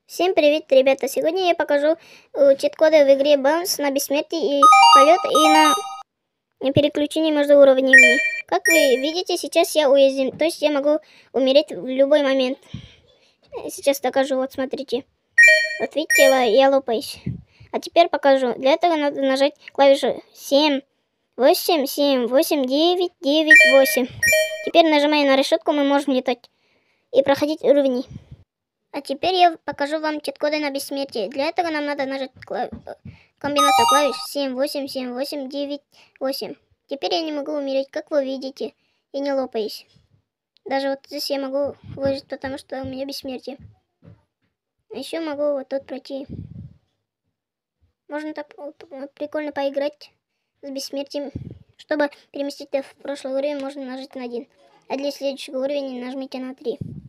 Всем привет, ребята! Сегодня я покажу чит-коды в игре Bounce на бессмертие и полет, и на переключение между уровнями. Как вы видите, сейчас я уязвим, то есть я могу умереть в любой момент. Сейчас докажу, вот смотрите. Вот видите, я лопаюсь. А теперь покажу. Для этого надо нажать клавишу 7, 8, 7, 8, 9, 9, 8. Теперь нажимая на решетку, мы можем летать и проходить уровни. А теперь я покажу вам чит-коды на бессмертие. Для этого нам надо нажать комбинацию клавиш 7, 8, 7, 8, 9, 8. Теперь я не могу умереть, как вы видите, и не лопаюсь. Даже вот здесь я могу выжить, потому что у меня бессмертие. Еще могу вот тут пройти. Можно так вот прикольно поиграть с бессмертием. Чтобы переместить в прошлый уровень, можно нажать на 1. А для следующего уровня нажмите на 3.